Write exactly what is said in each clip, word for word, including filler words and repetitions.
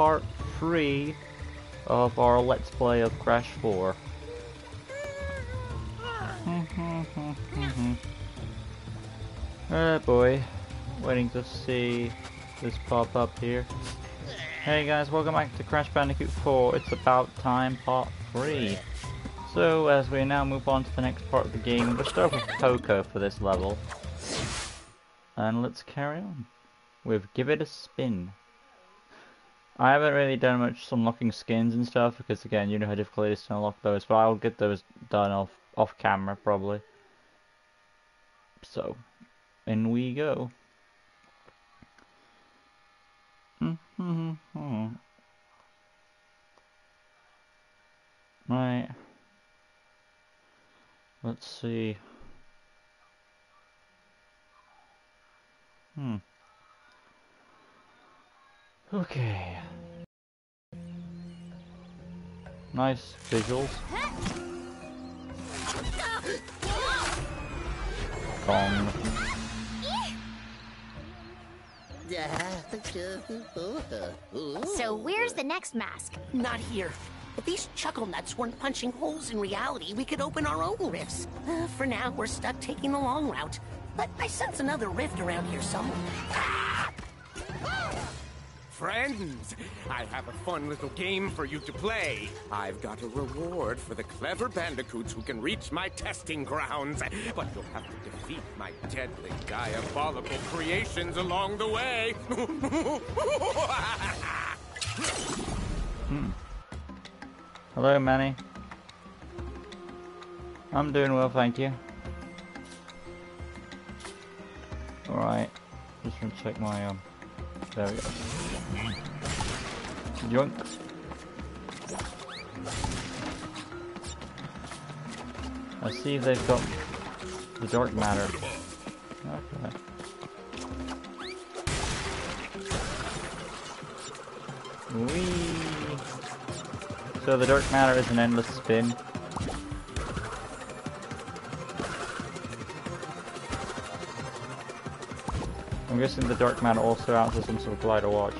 part three of our Let's Play of Crash four. Oh boy, waiting to see this pop up here. Hey guys, welcome back to Crash Bandicoot four. It's about time, part three. So, as we now move on to the next part of the game, we'll start with Coco for this level. And let's carry on with Give It a Spin. I haven't really done much unlocking skins and stuff, because again, you know how difficult it is to unlock those, but I'll get those done off, off camera, probably. So, in we go. Right. Let's see. Hmm. Okay. Nice visuals. Gong. So where's the next mask? Not here. If these chuckle nuts weren't punching holes in reality, we could open our own rifts. Uh, for now, we're stuck taking the long route. But I sense another rift around here somewhere. Ah! Friends, I have a fun little game for you to play. I've got a reward for the clever bandicoots who can reach my testing grounds. But you'll have to defeat my deadly, diabolical creations along the way. Hmm. Hello, Manny. I'm doing well, thank you. Alright, just gonna check my, um, there we go. Yoink. Let's see if they've got the dark matter. Okay. Whee! So the dark matter is an endless spin. I'm guessing the dark matter also acts as some sort of glider watch.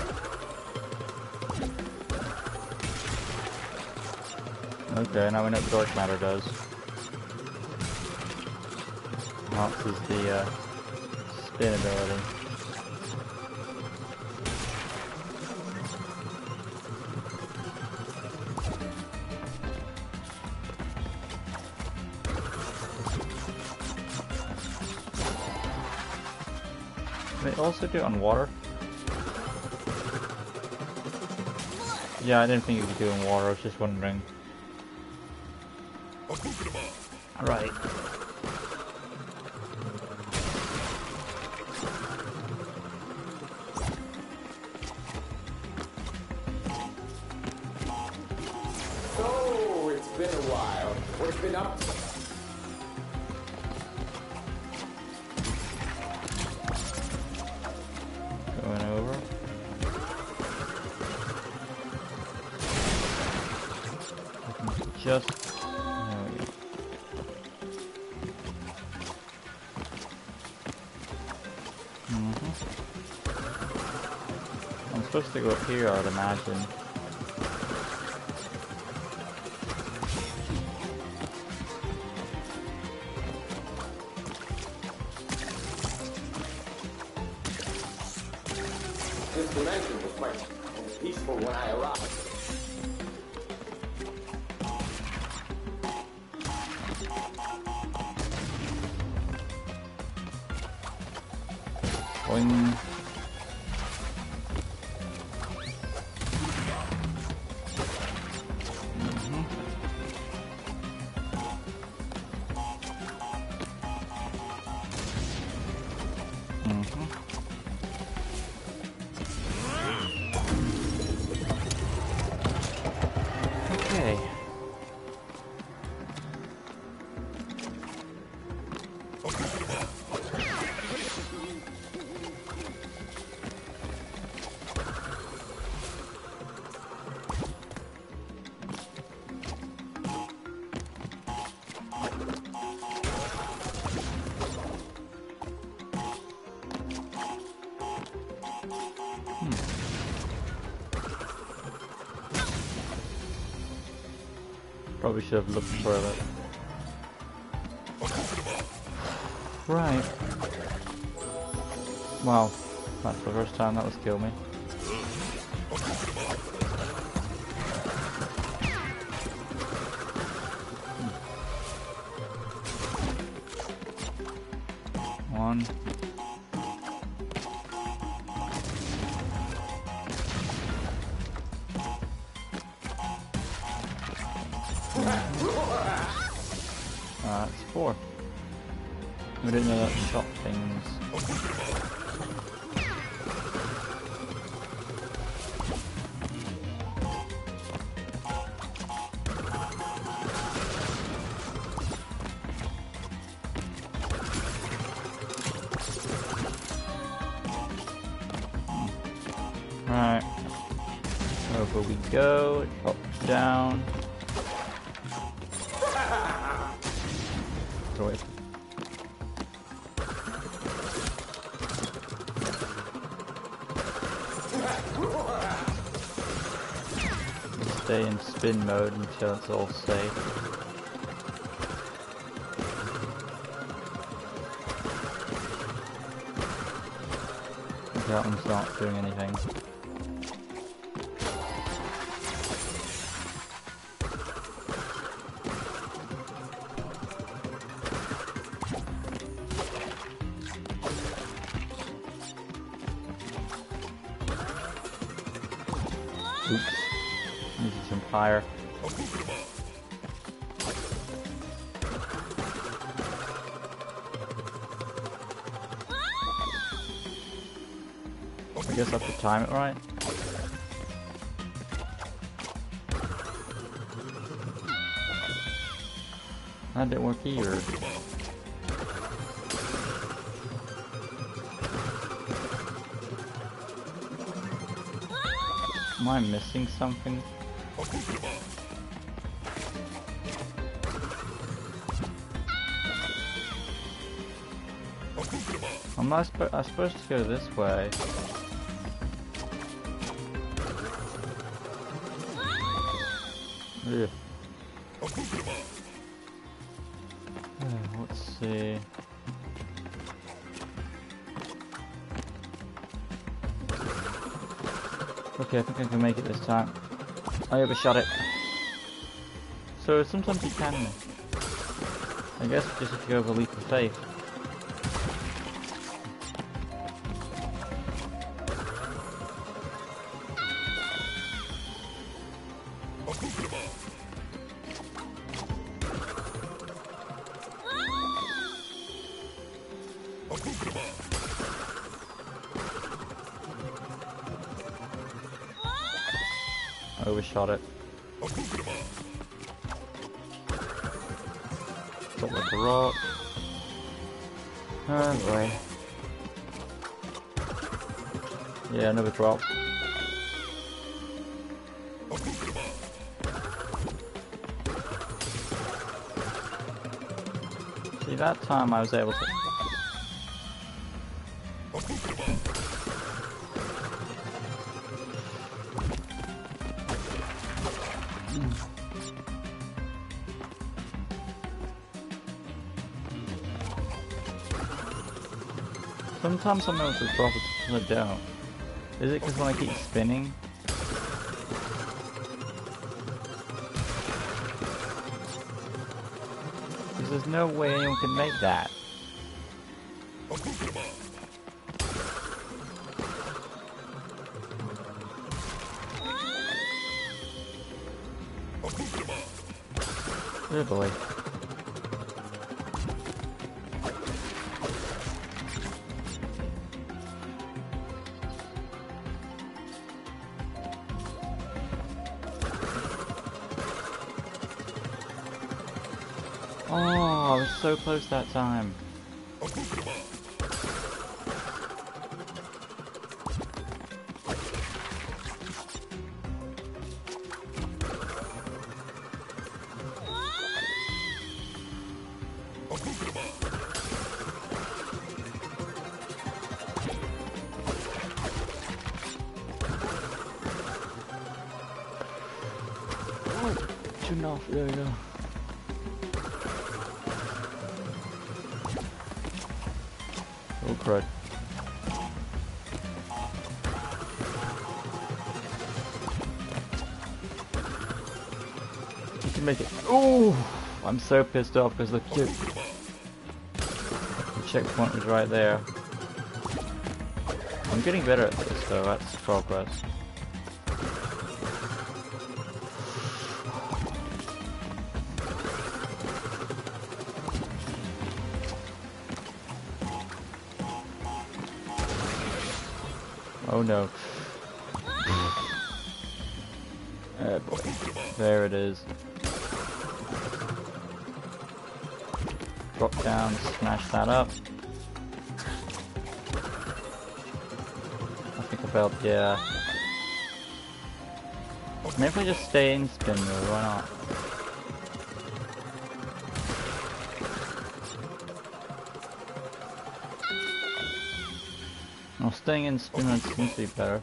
Okay, now we know what the dark matter does. Acts as the uh, spin ability. They also do it on water. Yeah, I didn't think you could do it on water, I was just wondering. Right. So, it's been a while. What's been up to? Going over. Just there we go. Mm-hmm. I'm supposed to go up here, I would imagine. This dimension was quite peaceful when I arrived. Boing. Okay. Probably should have looked for it. Right. Wow. That's the first time that was killed me. One. Uh, it's four. We didn't know that shot things. Right. Over we go. Up, down. Throw it. Stay in spin mode until it's all safe. That one's not doing anything. Oops. Needed some fire. I guess I have to time it right. That didn't work either. Am I missing something? I'm not sp I'm supposed to go this way. Ugh. Uh, let's see. Okay, I think I can make it this time. I overshot it. So sometimes you can. I guess just have to go over a leap of faith. Overshot it. Got like a rock. Oh boy. Yeah, another drop. See, that time I was able to... Sometimes I'm able to drop it, sometimes I don't. Is it because when I keep spinning? Because there's no way anyone can make that. Good boy. Oh, I was so close that time. enough. There we go. Oh crud. You can make it. Ooh! I'm so pissed off because the, the checkpoint was right there. I'm getting better at this though, that's progress. Oh no. Oh boy. There it is. Drop down, smash that up. I think about, yeah. Maybe if I just stay in spin mode, why not? Well, staying in spin mode seems to be better.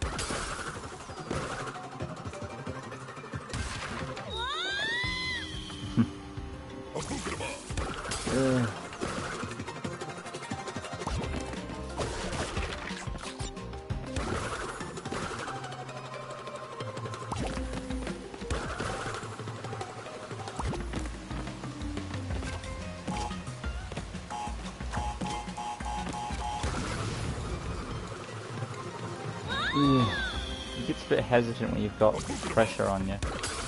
uh. It gets a bit hesitant when you've got pressure on you.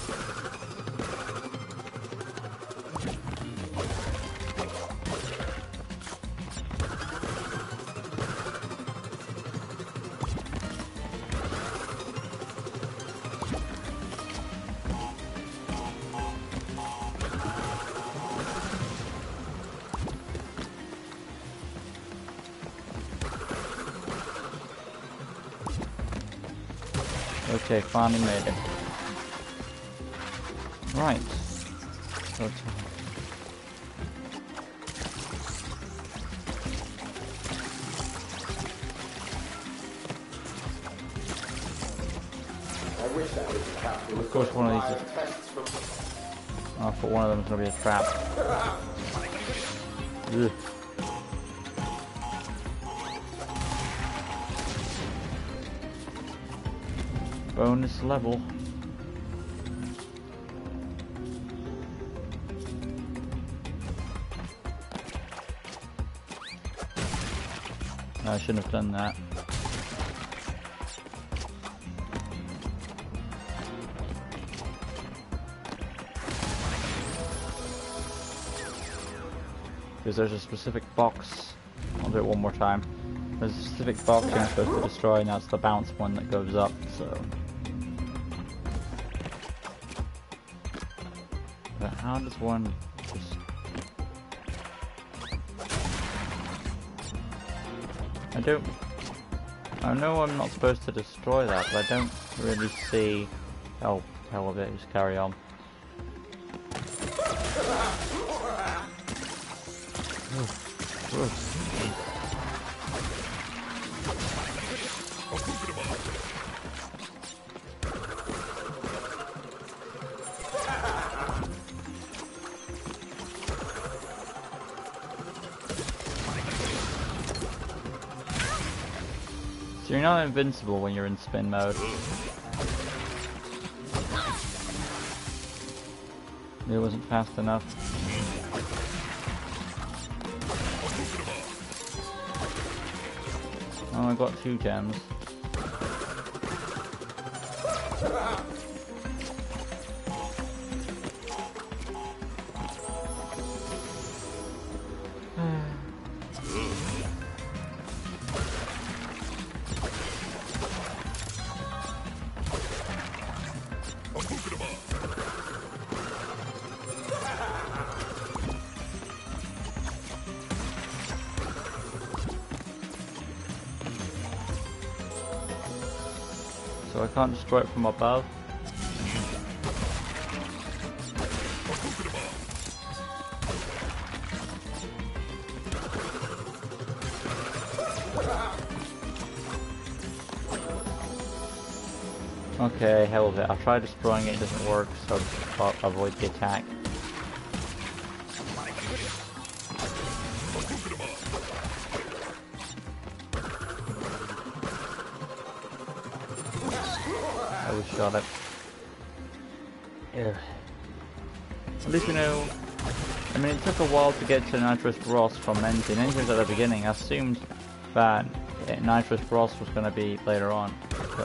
Okay, finally made it. Right. So to of course, one of these is... Oh, I thought one of them was going to be a trap. Ugh. Bonus level. No, I shouldn't have done that. Because there's a specific box. I'll do it one more time. There's a specific box you're supposed to destroy, and that's the bounce one that goes up, so... But how does one just... I don't... I know I'm not supposed to destroy that, but I don't really see... Oh, hell of it, just carry on. So you're not invincible when you're in spin mode. It wasn't fast enough. Oh, I got two gems. So I can't destroy it from above. Okay, Okay, hell with it. I'll try destroying it, it doesn't work, so I'll avoid the attack. I was shot at. Yeah. At least we know. I mean, it took a while to get to Nitrous Bros from Engine. Engine's at the beginning. I assumed that Nitrous Bros was going to be later on.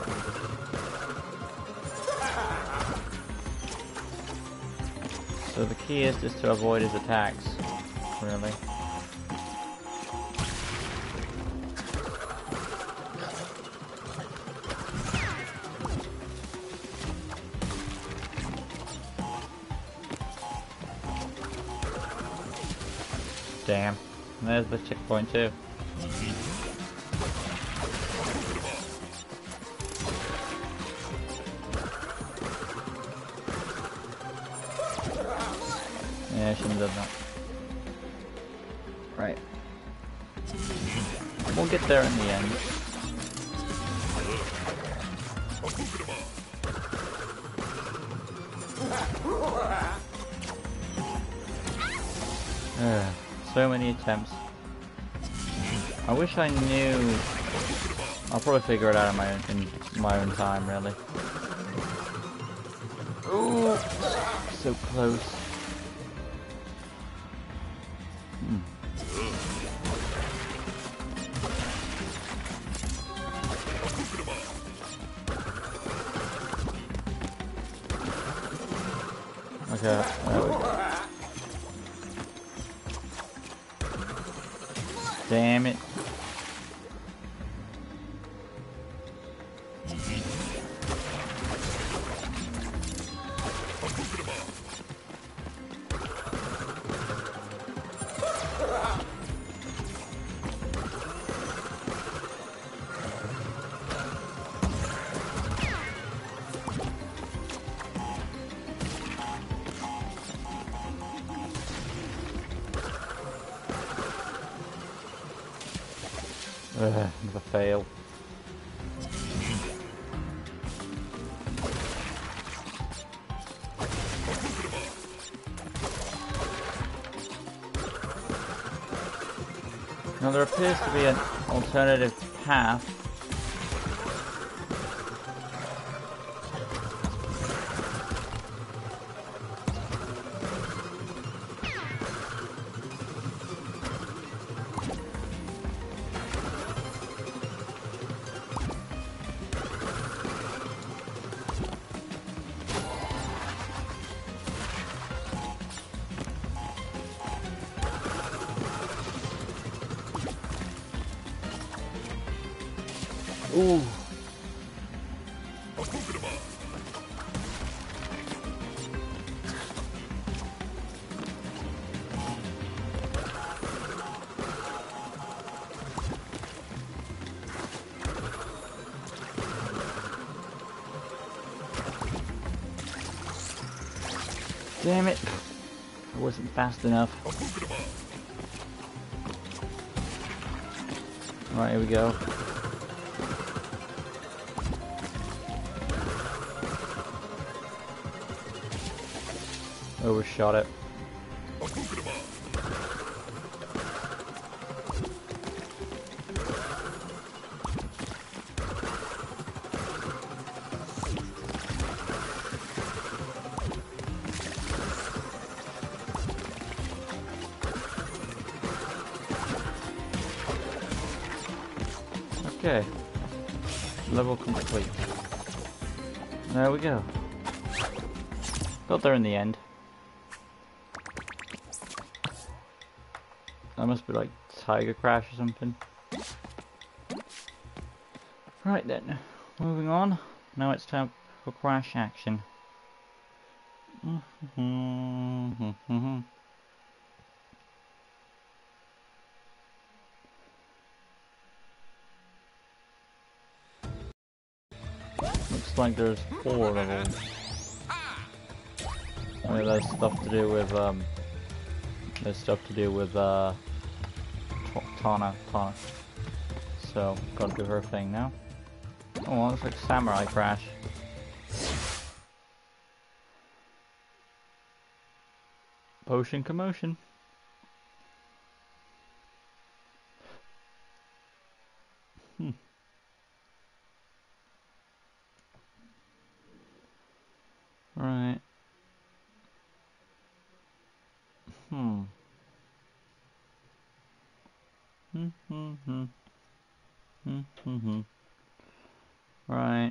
So the key is just to avoid his attacks, really. Damn. And there's the checkpoint too. Yeah, I shouldn't have done that. Right. We'll get there in the end. Ugh. So many attempts. I wish I knew. I'll probably figure it out in my own, in my own time, really. Ooh, so close. Hmm. Okay. There we go. Damn it. Ugh, another fail. Now there appears to be an alternative path. Ooh. Damn it. I wasn't fast enough. Alright, here we go. Overshot it. Okay. Level complete. There we go. Got there in the end. That must be like Tiger Crash or something. Right then, moving on. Now it's time for Crash action. Looks like there's four levels. I mean, there's stuff to do with um. There's stuff to do with uh. Tawna, Tawna. So, gotta do her thing now. Oh, well, looks like Samurai Crash. Potion commotion. Hmm. Right. Hmm. Hmm. Hmm. Hmm. Hmm. Hmm. Hmm. Right.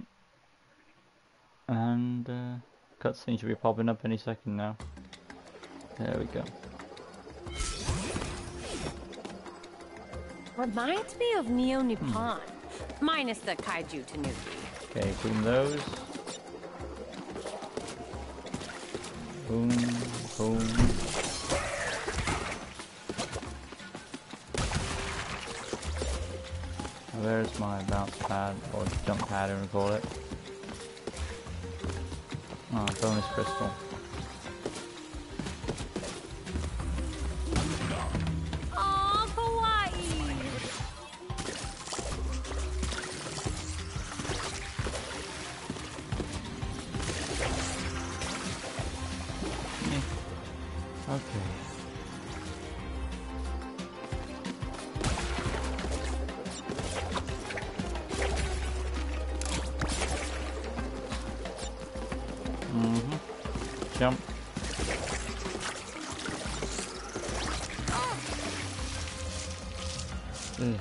And uh, cutscene should be popping up any second now. There we go. Reminds me of Neo Nippon, hmm. minus the kaiju tanuki. Okay, boom those. Boom, boom. Where's my bounce pad, or jump pad, as we call it? Oh, bonus crystal. Oh, kawaii! Okay. Mm-hmm. Jump. Ugh.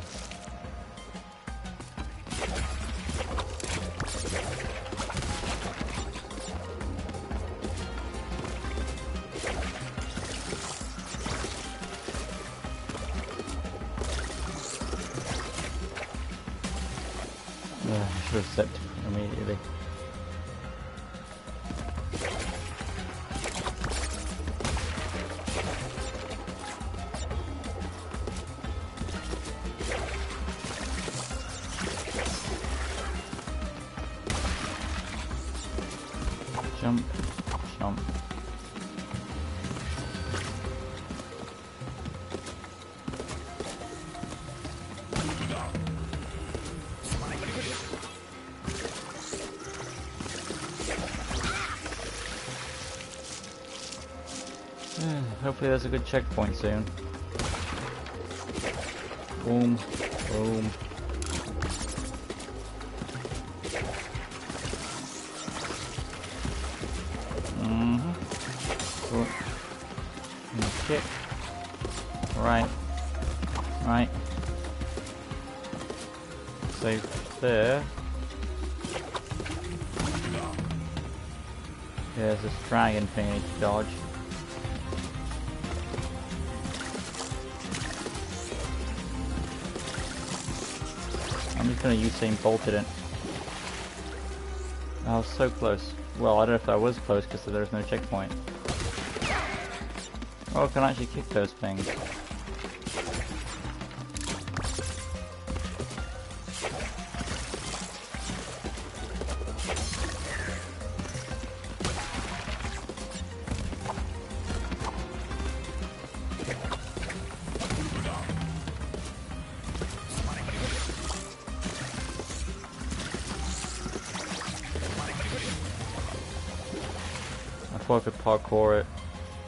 Yeah, I should have stepped immediately. Jump, jump. Hopefully there's a good checkpoint soon. Boom, boom. Mm-hmm. Cool. And kick. Right. Right. Safe there. Yeah, there's this dragon thing I need to dodge. I'm just gonna Usain Bolted it. I was so close. Well, I don't know if I was close because there's no checkpoint. Oh, I can actually kick those things. I thought I could parkour it.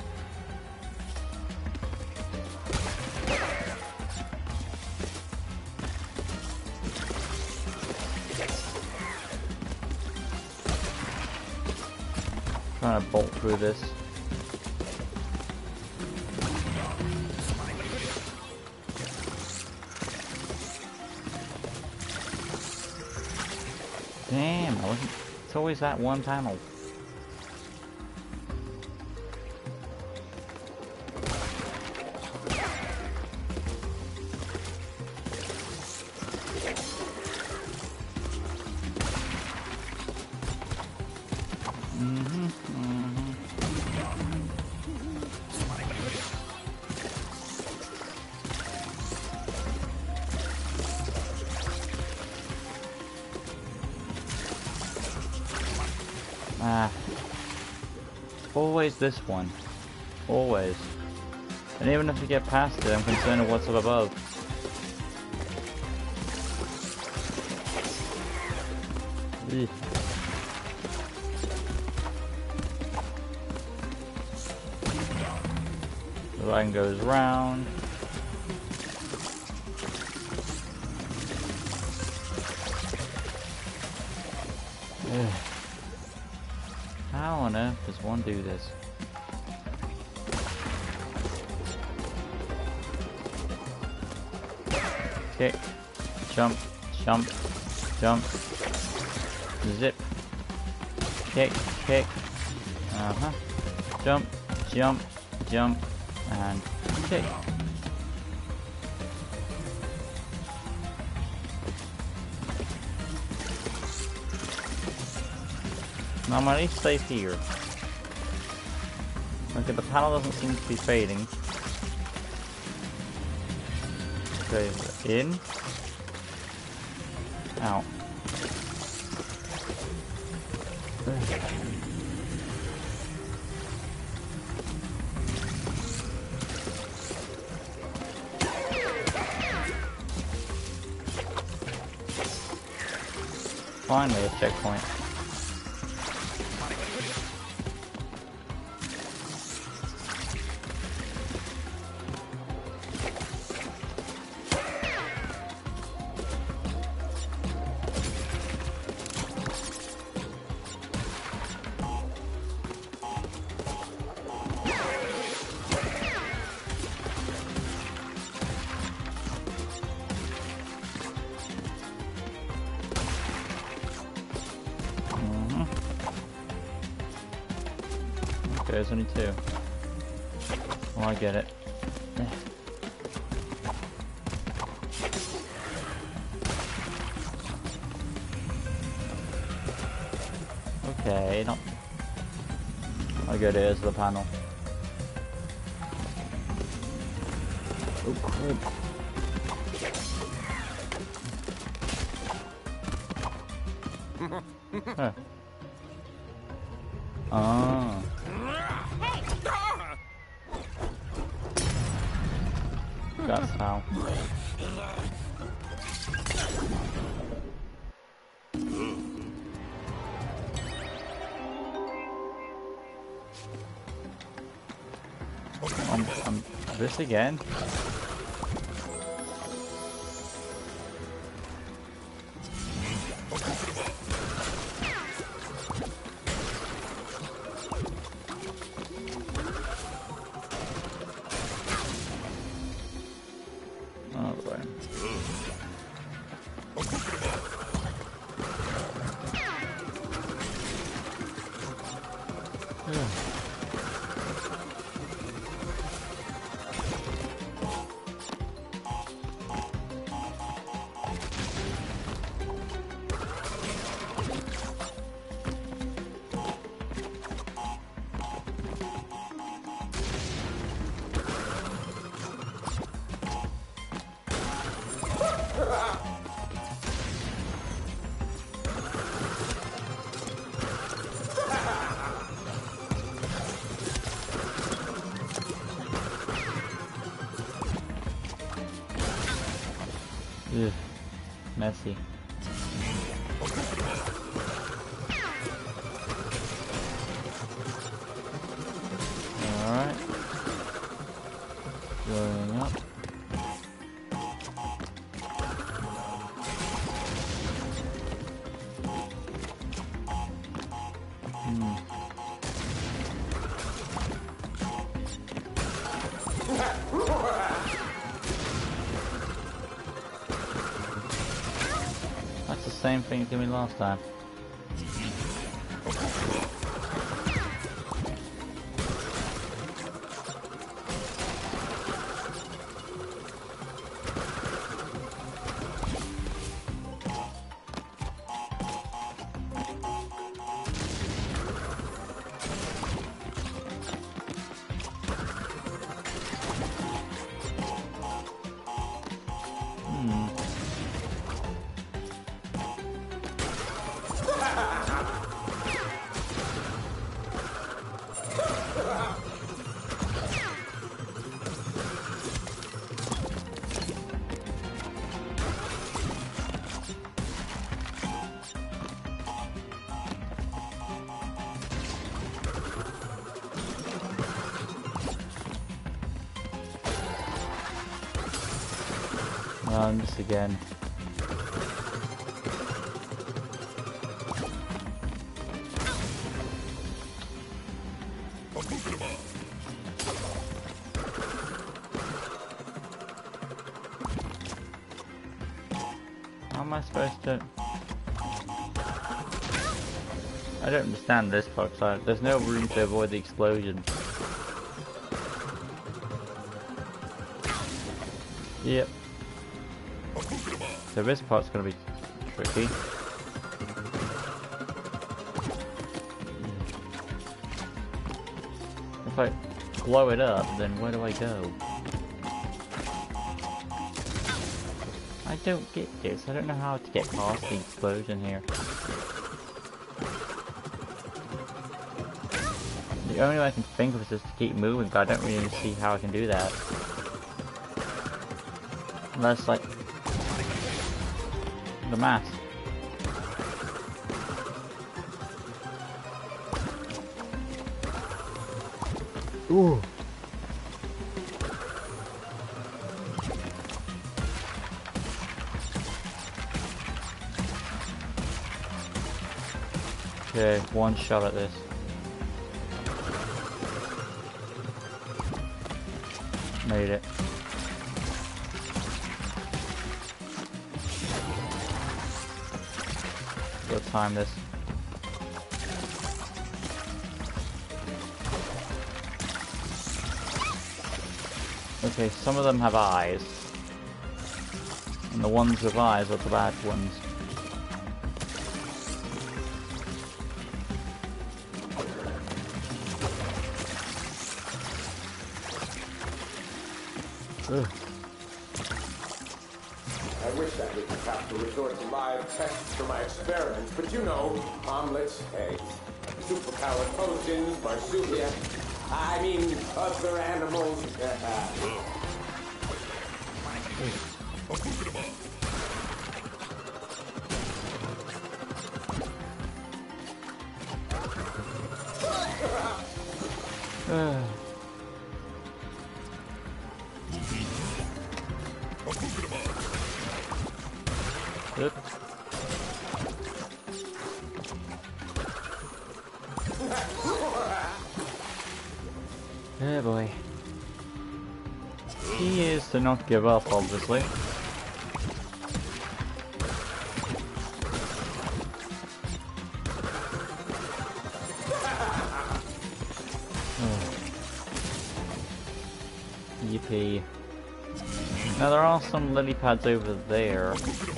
Trying to bolt through this. Damn, I wasn't. It's always that one panel. Ah. Always this one. Always. And even if you get past it, I'm concerned with what's up above. Eugh. line goes round. Ugh. How on earth does one do this? Kick, jump, jump, jump, zip, kick, kick, uh-huh, jump, jump, jump, and kick. Now I'm at least safe here. Okay, the panel doesn't seem to be fading. Okay, in, out. Finally, a checkpoint. Okay, there's only two. Well, I get it. Okay, not. I get it as the panel. Oh, crap. Huh. Ah. That's how. Um, um, this again? Ugh, messy. Alright. Going up. Hmm. That's the same thing it did me last time. Um, this again. How am I supposed to... I don't understand this part, so there's no room to avoid the explosion. Yep. So this part's gonna be tricky. If I blow it up, then where do I go? I don't get this. I don't know how to get past the explosion here. The only way I can think of is just to keep moving, but I don't really see how I can do that. Unless, like, the mask. Ooh. Okay, one shot at this. Made it. We'll time this. Okay, some of them have eyes. And the ones with eyes are the bad ones. Ugh. I wish I didn't have to resort to live tests for my experiments, but you know, omelets, eggs, superpowered potions, marsupial, I mean, other animals. Ugh. Yep. Oh boy. He is to not give up, obviously. Oh. Yippee. Now there are some lily pads over there.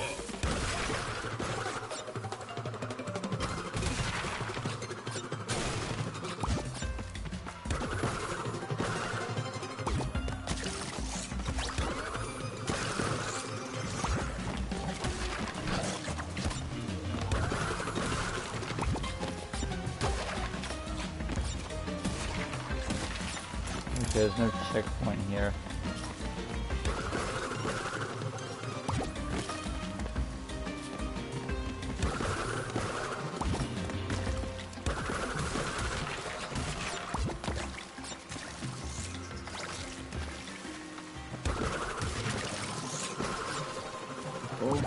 There's no checkpoint here. Oh.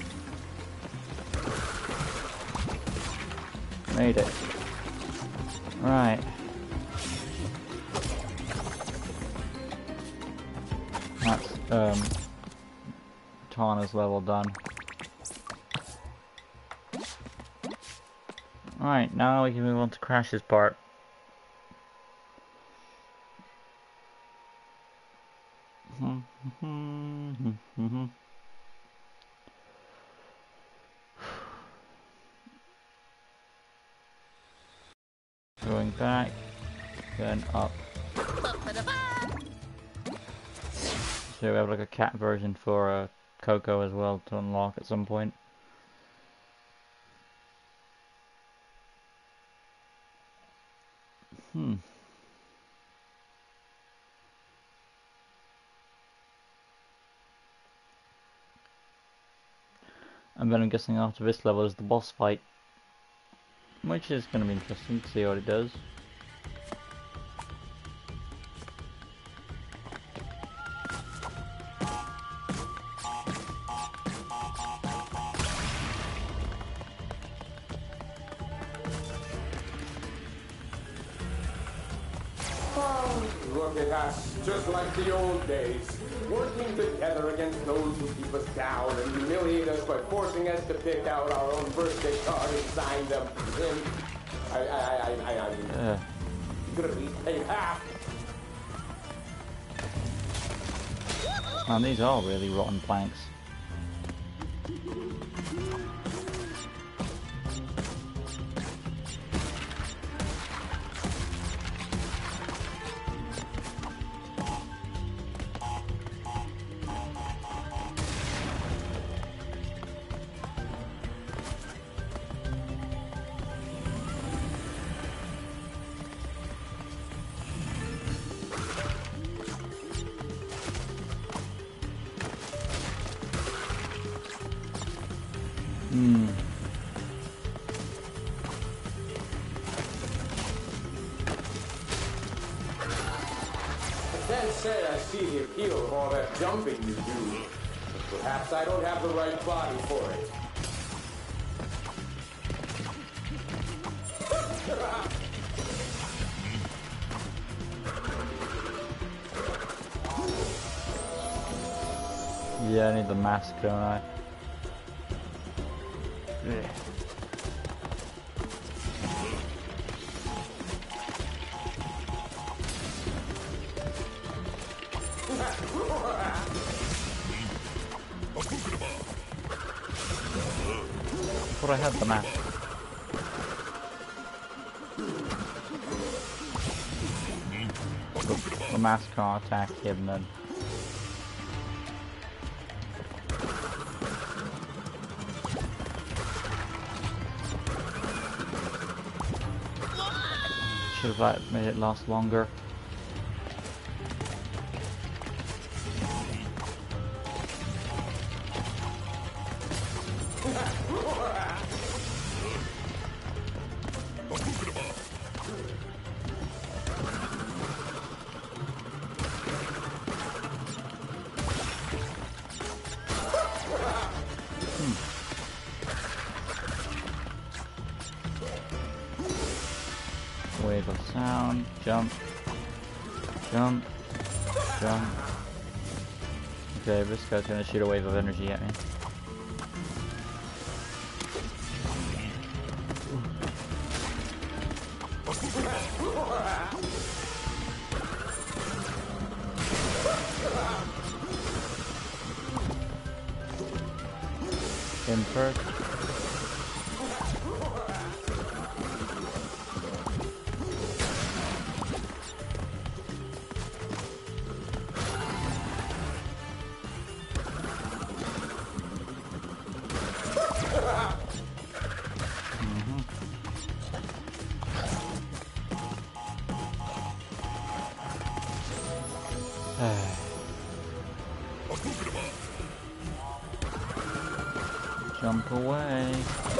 Made it. Right. That's um Tana's level done. Alright, now we can move on to Crash's part. Going back, then up. So we have like a cat version for uh, Coco as well to unlock at some point. Hmm. And then I'm guessing after this level is the boss fight, which is going to be interesting to see what it does. Oh, look at us, just like the old days. Working together against those who keep us down and humiliate us by forcing us to pick out our own birthday card and sign them. And I, I, I, I, I mean, Uh, you're gonna be paid half. man, these are really rotten planks. Hmm. I can't say I see the appeal of all that jumping you do. But perhaps I don't have the right body for it. Yeah, I need the mask, don't I? Yeah. But I had the mask. The, the mask can't attack him then. Should have like, made it last longer. Wave of sound, jump, jump, jump. Okay, this guy's gonna shoot a wave of energy at me. Him first. Jump away.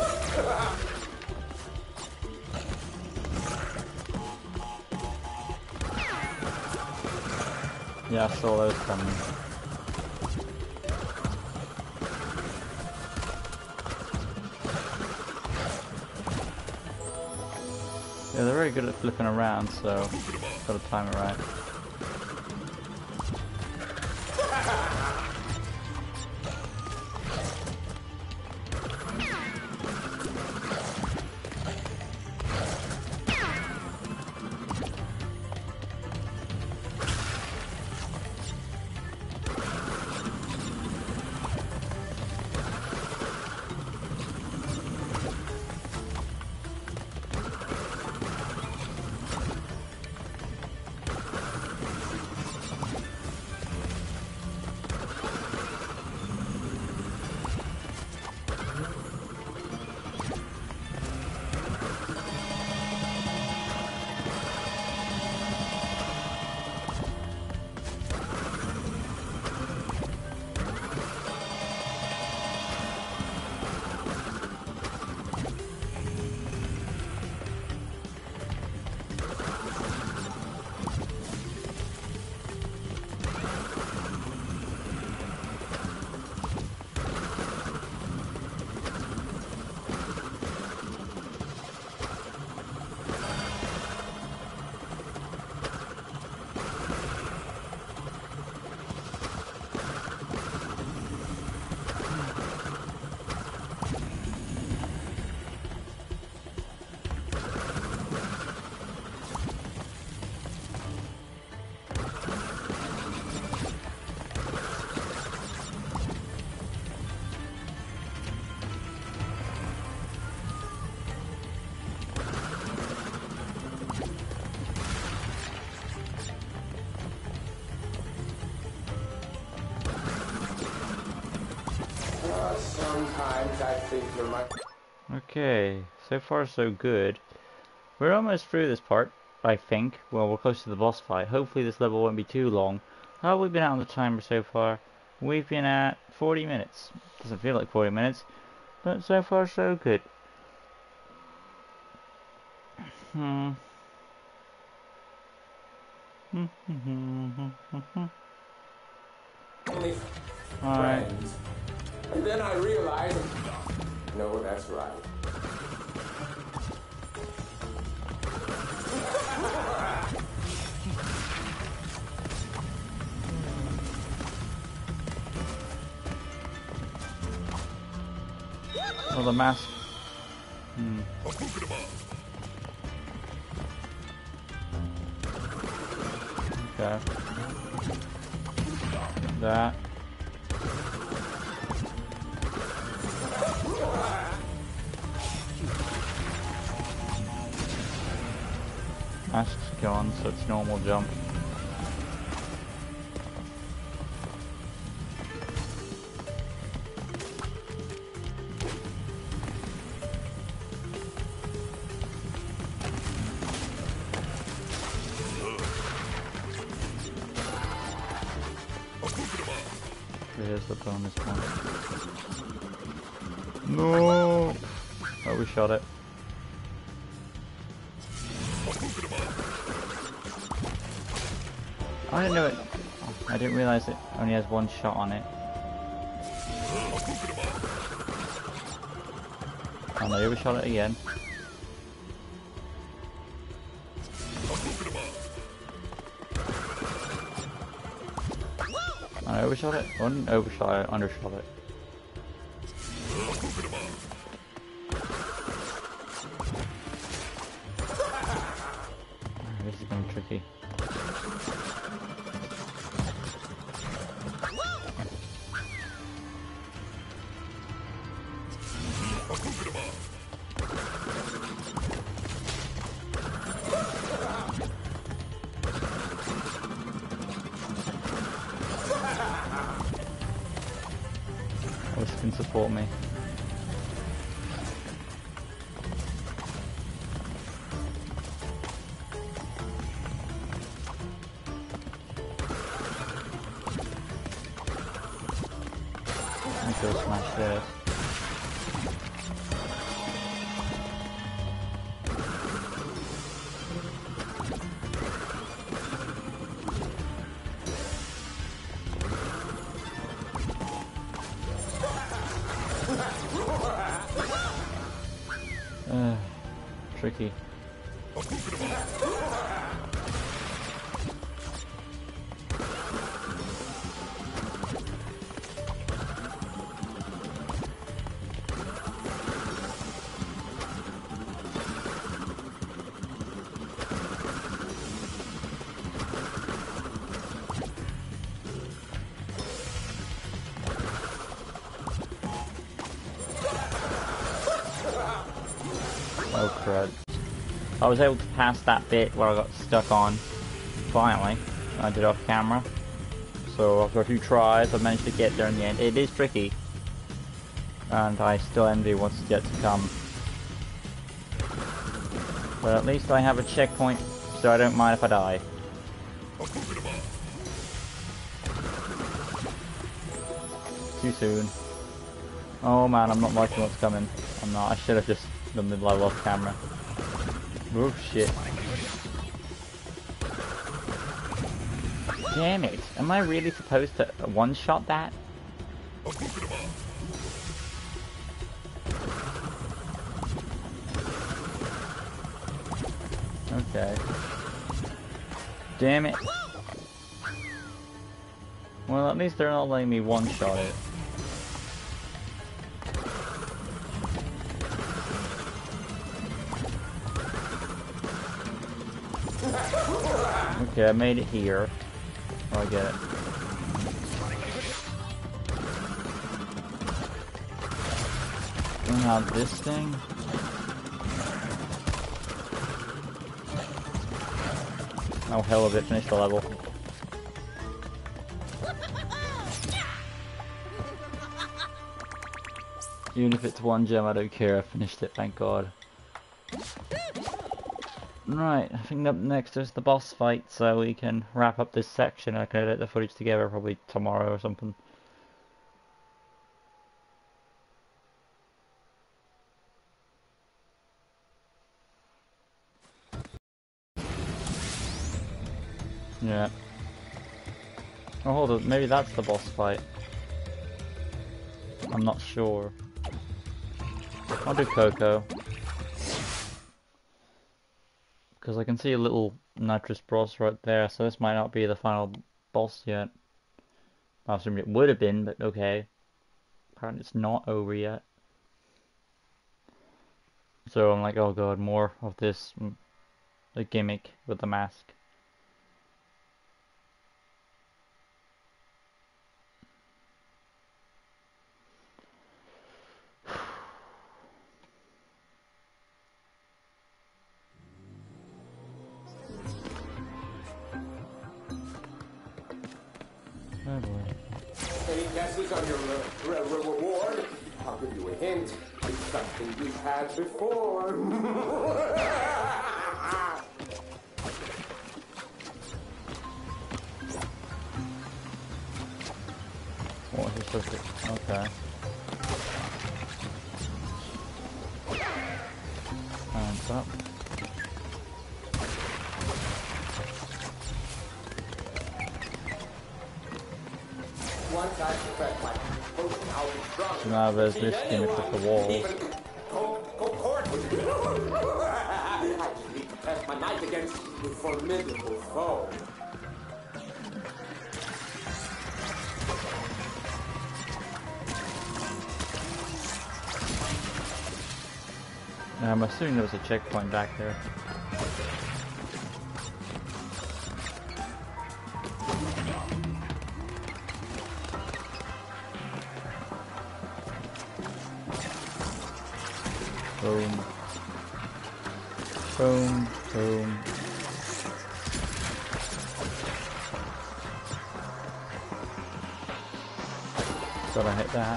Yeah, I saw those coming. Yeah, they're very good at flipping around, so gotta time it right. Sometimes I think you're my... Okay, so far so good. We're almost through this part, I think. Well, we're close to the boss fight. Hopefully this level won't be too long. How have we been out on the timer so far? We've been at forty minutes. Doesn't feel like forty minutes, but so far so good. Hmm. Alright. And then I realized... No, that's right. Well, the mask. Hmm. Okay. That. Mask's gone, so it's normal jump. Here's the bonus one. No! Oh, we shot it. I didn't know it. I didn't realize it only has one shot on it. Oh no, we shot it again. I overshot it? I didn't overshot it, undershot it. Oh, this is going to be tricky. This can support me. Let me go smash this. Uh, tricky. Oh crud. I was able to pass that bit where I got stuck on, finally. I did off camera. So after a few tries I managed to get there in the end. It is tricky. And I still envy what's yet to come. But at least I have a checkpoint, so I don't mind if I die. Too soon. Oh man, I'm not liking what's coming. I'm not. I should have just done the level off camera. Oh shit. Damn it. Am I really supposed to one-shot that? Okay. Damn it. Well, at least they're not letting me one-shot it. Okay, I made it here. Oh, I get it. And now this thing. Oh, hell of it, finish the level. Even if it's one gem, I don't care. I finished it, thank God. Right, I think up next is the boss fight, so we can wrap up this section. I can edit the footage together probably tomorrow or something. Yeah. Oh, hold on, maybe that's the boss fight. I'm not sure. I'll do Coco. Because I can see a little nitrous bros right there, so this might not be the final boss yet. I assumed it would have been, but okay. Apparently it's not over yet. So I'm like, oh god, more of this the gimmick with the mask. Oh boy. Any guesses on your uh, re re reward? I'll give you a hint. It's something you've had before. What is supposed to... Okay. Hands up. Once I perfect my potion, I'll be strong. So now there's this gimmick with the walls. Even go, go court with you. I just need to test my might against the formidable foe. I'm assuming there was a checkpoint back there. Boom. Boom. Boom. Gotta hit that.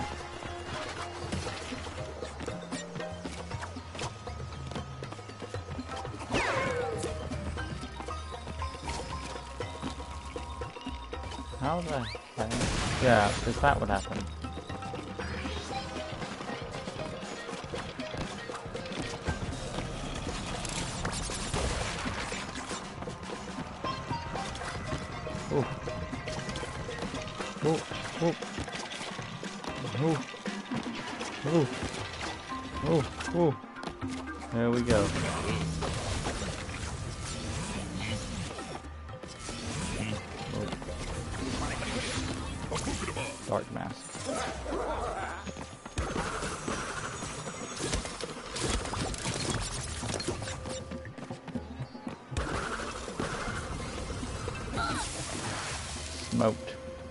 How the heck? Yeah, because that would happen. Ooh. Ooh. Ooh. Ooh. Ooh. Ooh. Ooh. There we go. Dark mask. Smoked.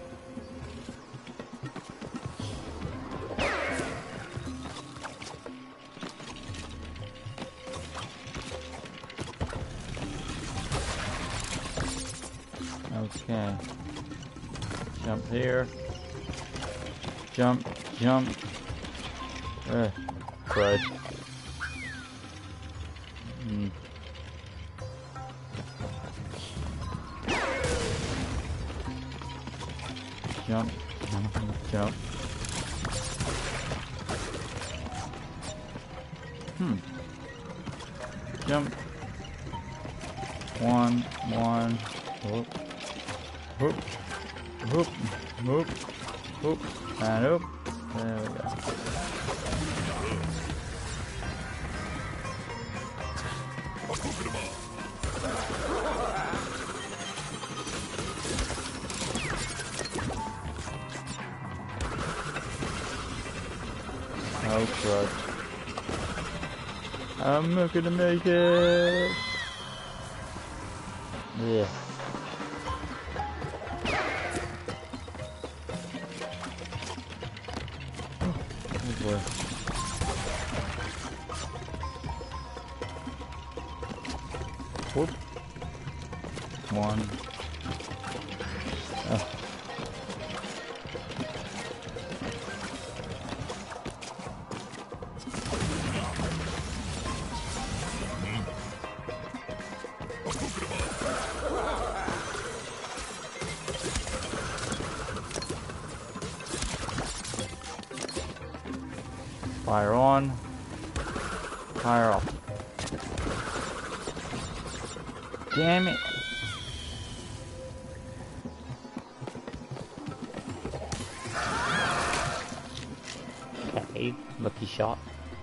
Okay. Jump here. Jump, jump. Ugh, crud. Hmm. Jump, jump, jump. Hmm. Jump. One, one. Whoop. Whoop. Whoop. Whoop. Whoop. And up. There we go. Oh crud. I'm not gonna make it. Yeah. Boy. Whoop. One. Oh. Fire on. Fire off. Damn it. Okay, lucky shot.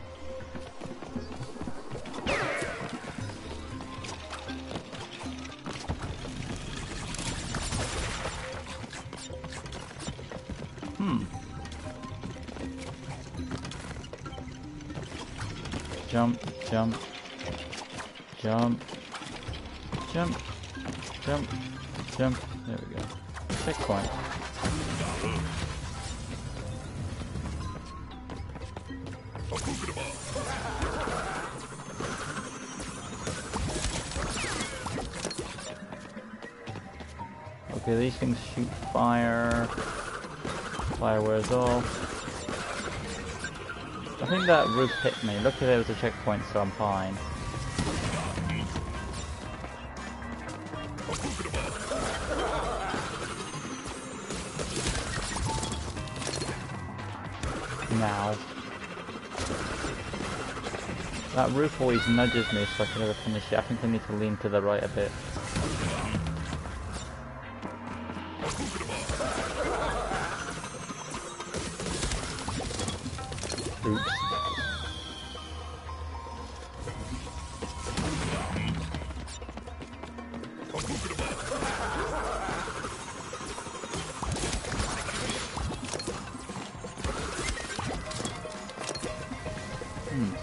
Hmm. Jump, jump, jump, jump, jump, jump. There we go. Checkpoint. Okay, these things shoot fire. Fire wears off. I think that roof hit me. Luckily there was a checkpoint, so I'm fine. Now. That roof always nudges me so I can never finish it. I think I need to lean to the right a bit. Oops. Hmm.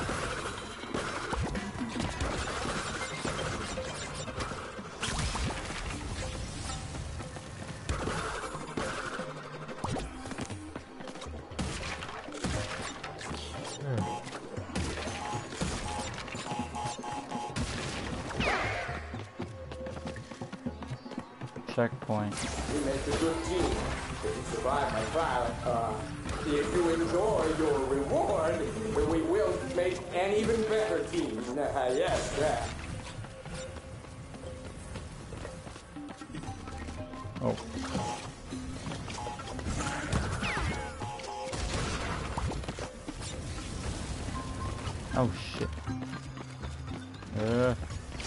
Checkpoint. We make a good team. If you survive my trial, uh, if you enjoy your reward, we will make an even better team. Uh, yes, yeah. Oh. Oh shit. Uh.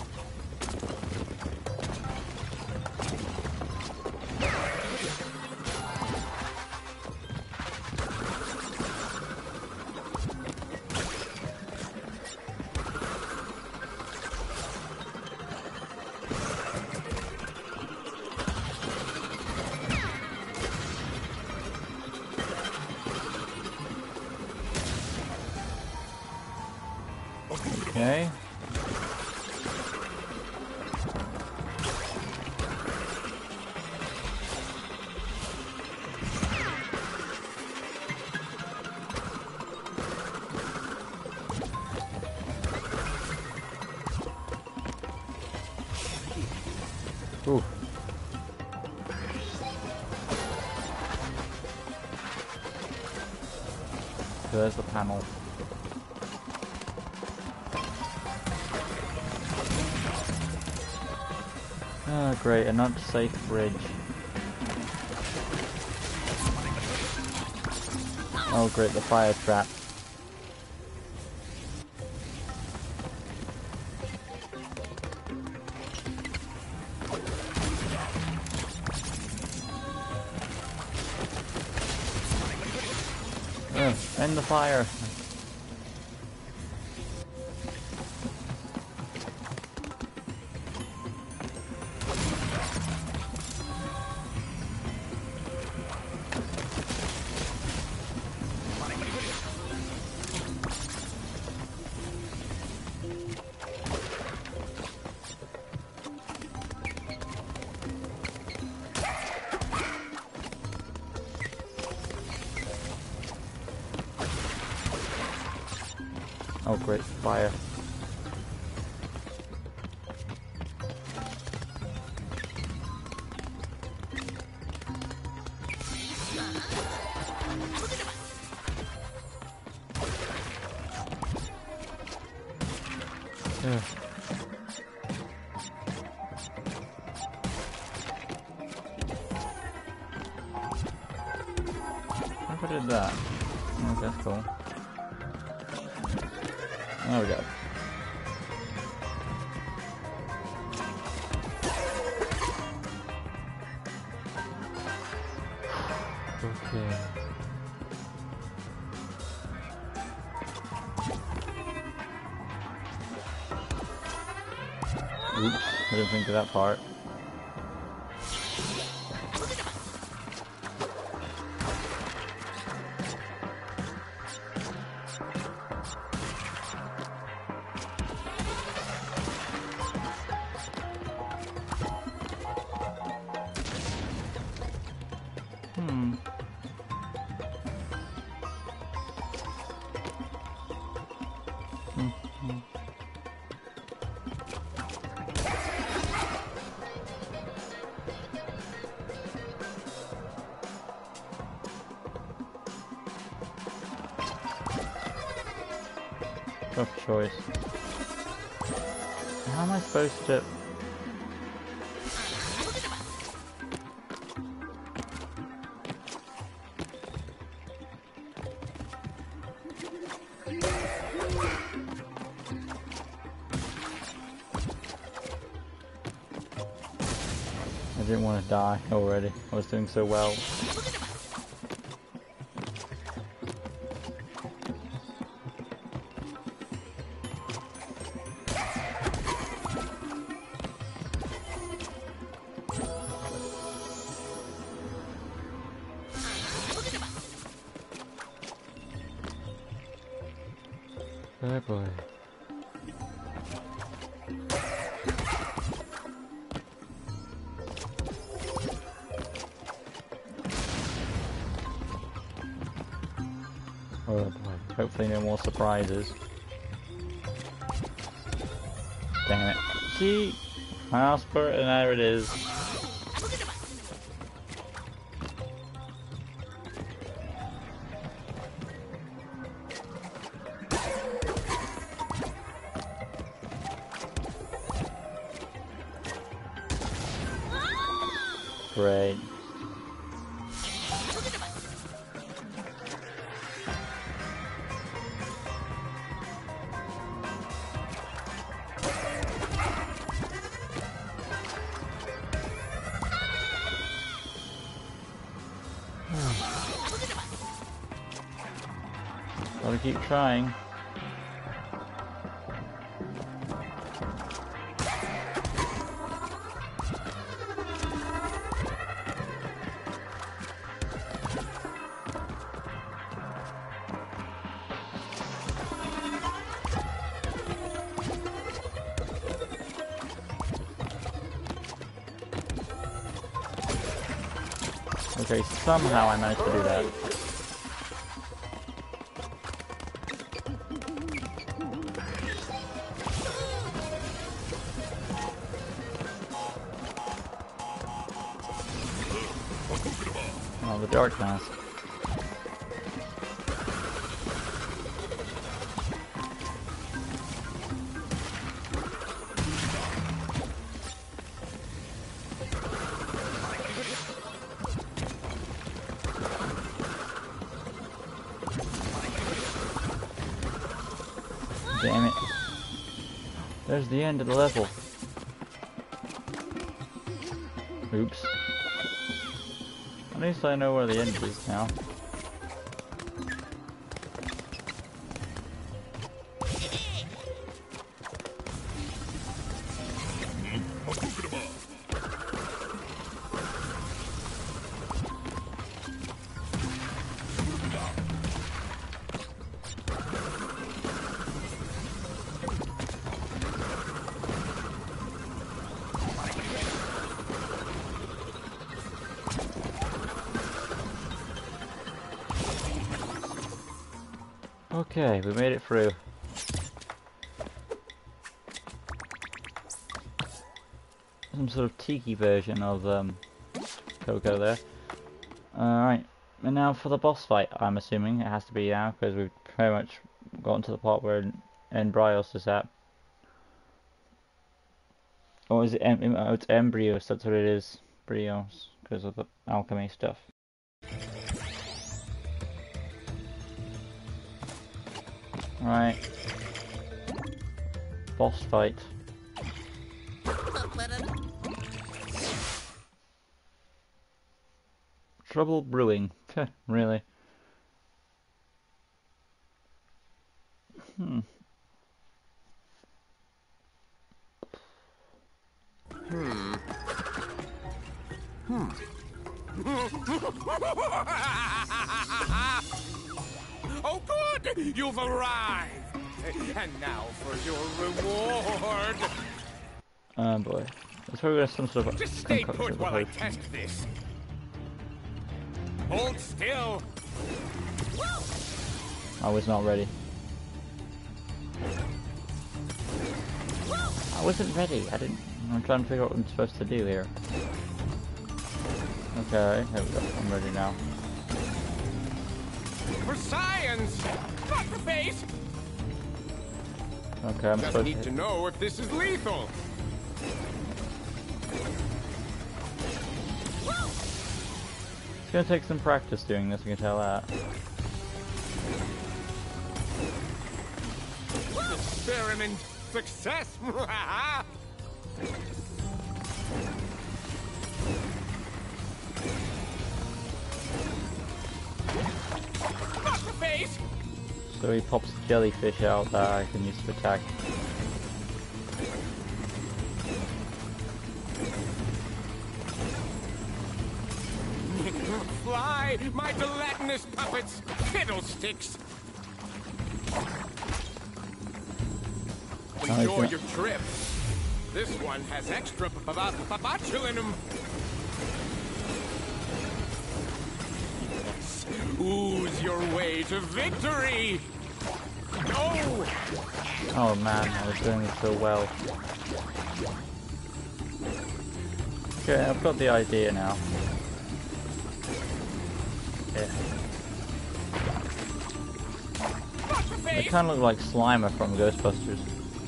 Okay. Ooh. So there's the panel. Oh great, a not safe bridge. Oh great, the fire trap. Oh, end the fire. Oh great, fire. Ugh. How did that? Oh, that's cool. There we go. Okay. Oops, I didn't think of that part. Hmm. Mm-hmm. Tough choice. How am I supposed to... I didn't want to die already. I was doing so well. Oh boy. Oh boy. Hopefully no more surprises. Damn it. See? I asked for it and there it is. Great. Gotta keep trying. Okay, somehow I managed to do that. Oh, the dark mask. Damn it. There's the end of the level. Oops. At least I know where the end is now. Okay, we made it through. Some sort of tiki version of um, Coco there. Alright, and now for the boss fight, I'm assuming it has to be now, because we've pretty much gotten to the part where Embrios is at. Or is it, em oh, it's Embrios, that's what it is. Brios, because of the alchemy stuff. Right. boss fight. Trouble brewing. Really? Hmm. Hmm. Hmm. Oh, good! You've arrived! And now for your reward! Oh boy. It's probably some sort of Just stay concoction put of a while I potion. test this. Hold still! I was not ready. I wasn't ready. I didn't. I'm trying to figure out what I'm supposed to do here. Okay, here we go. I'm ready now. For science! Not the face! Okay, I'm Just supposed need to. to know if this is lethal. It's gonna take some practice doing this. I can tell that. Experiment success! Not the face! So he pops a jellyfish out that I can use to attack. Fly, my gelatinous puppets! Fiddlesticks! Nice, Enjoy yeah. your trip. This one has extra botulinum. Yes. Ooze your way to victory. Oh! Oh man, I was doing it so well. Okay, I've got the idea now. Yeah. They kind of look like Slimer from Ghostbusters.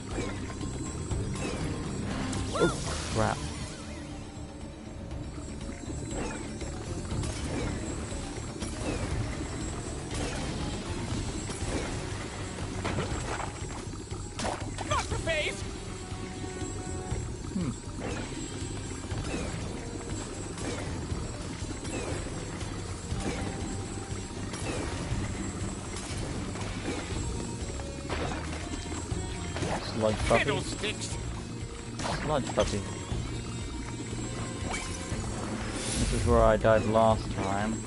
Oh crap. Not the face! Hmm. Sludge puppy. Fiddlesticks! Sludge puppy. This is where I died last time.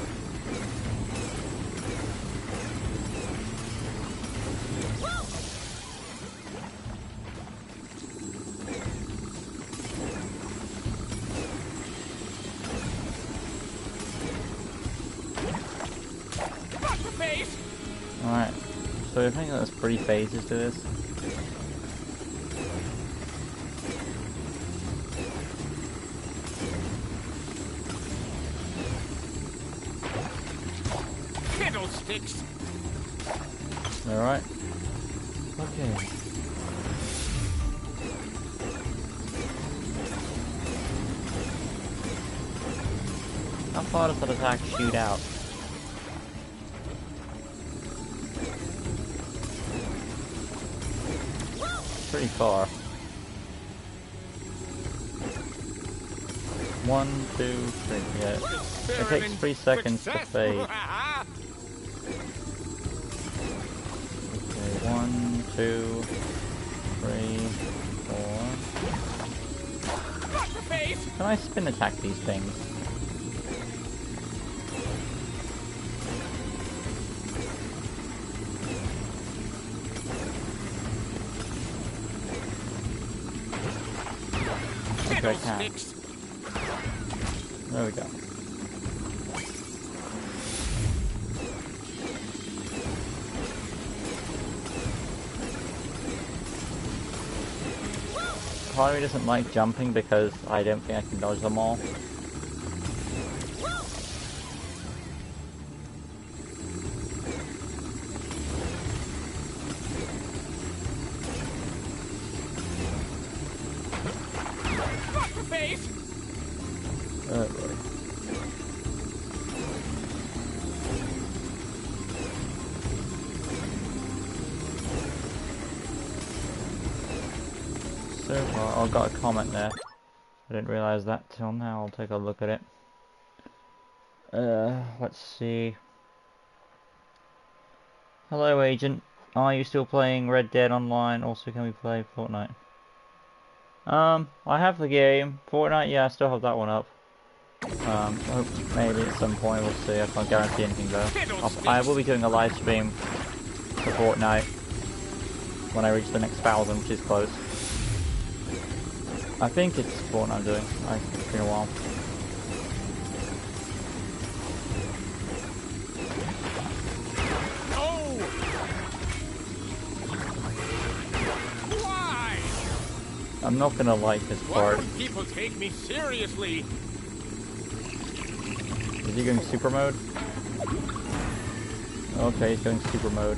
Not the face! Alright, so I think there's three phases to this. Fiddlesticks! Alright. Okay. How far does that attack shoot out? Pretty far. One, two, three, yeah. It takes three seconds to fade. Okay, one, two, three, four. Can I spin attack these things? Okay, I can. There we go. Part of me doesn't like jumping because I don't think I can dodge them all. Oh boy. Oh, I got a comment there. I didn't realize that till now. I'll take a look at it. Uh, let's see. Hello, Agent. Are you still playing Red Dead Online? Also, can we play Fortnite? Um, I have the game. Fortnite, yeah, I still have that one up. Um, I hope maybe at some point we'll see. I can't guarantee anything though. I'll, I will be doing a live stream for Fortnite when I reach the next thousand, which is close. I think it's Fortnite I'm doing. I, it's been a while. Oh! Why? I'm not gonna like this Why part. don't people take me seriously? Is he going super mode? Okay, he's going super mode.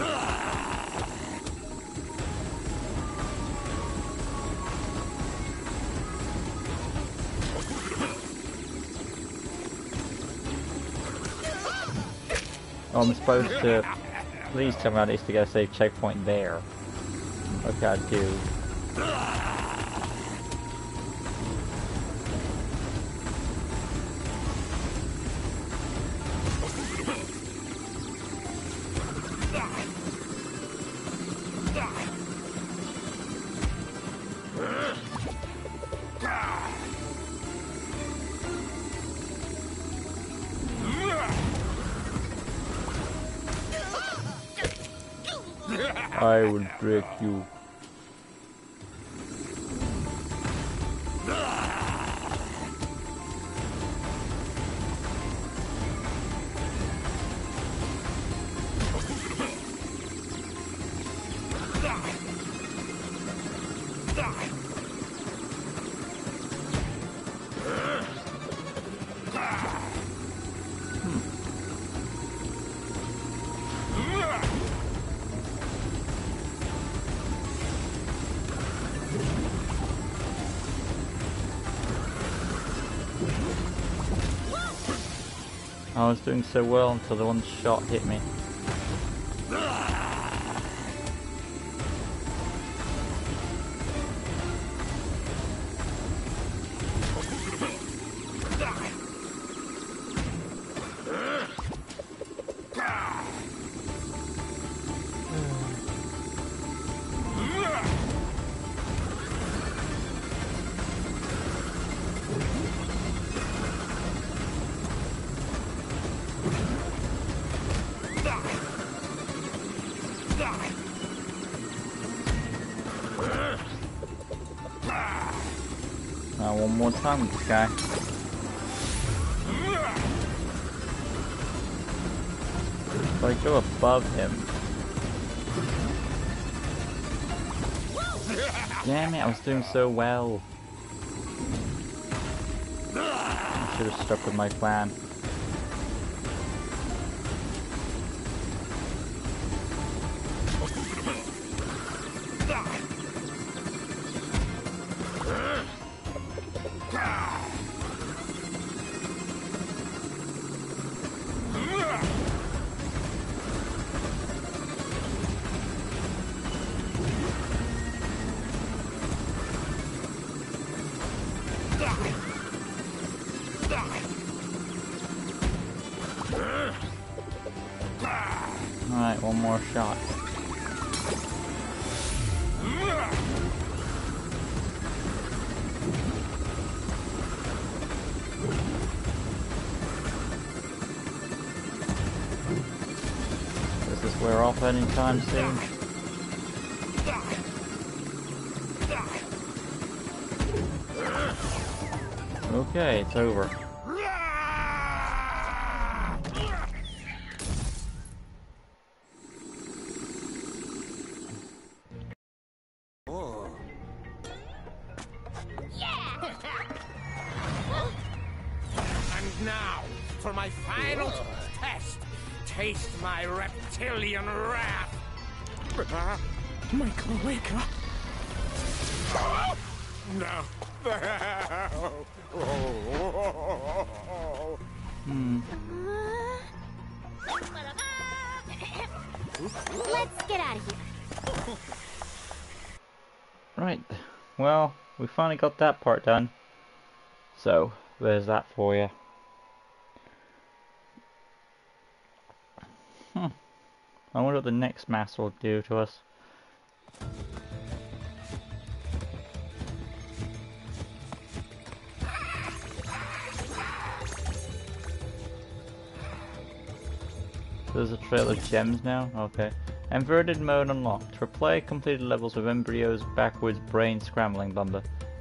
Oh, I'm supposed to... Please tell me I need to get a safe checkpoint there. Okay, I do. I will break you. I was doing so well until the one shot hit me. Uh, one more time with this guy. If I go above him. Damn it, I was doing so well. I should have stuck with my plan. Alright, one more shot. Does this wear off anytime soon? Okay, it's over. And now, for my final test, taste my reptilian wrath. My cloaca. No. Hmm. Let's get out of here. Right. Well, we finally got that part done. So, there's that for you. Hmm. I wonder what the next master will do to us. There's a trail of gems now? Okay. Inverted mode unlocked. Replay completed levels with Embryo's backwards brain scrambling bumper.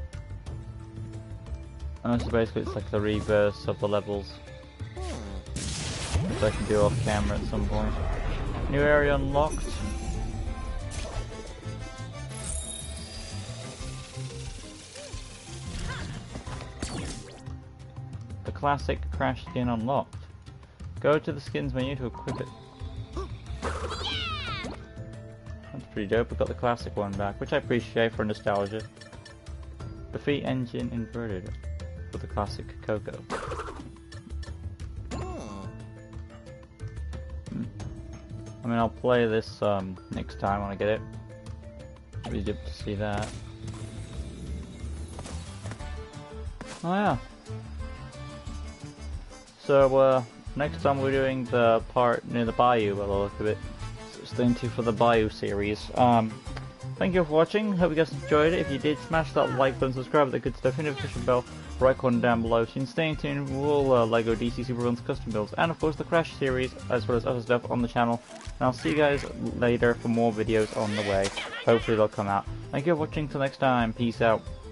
And so basically it's like the reverse of the levels. Which I can do off camera at some point. New area unlocked. The classic Crash skin unlocked. Go to the skins menu to equip it. That's pretty dope. We got the classic one back, which I appreciate for nostalgia. Defeat engine inverted with the classic Coco. Hmm. I mean, I'll play this um, next time when I get it. Be good to see that. Oh yeah. So uh, next time we're doing the part near the bayou by the look of it. So stay tuned for the bayou series. Um, thank you for watching. Hope you guys enjoyed it. If you did, smash that like button, subscribe, that good stuff, hit the notification bell, right corner down below. So you can stay tuned for all uh, LEGO D C Super Villains custom builds, and of course the Crash series, as well as other stuff on the channel. And I'll see you guys later for more videos on the way. Hopefully they'll come out. Thank you for watching. Till next time. Peace out.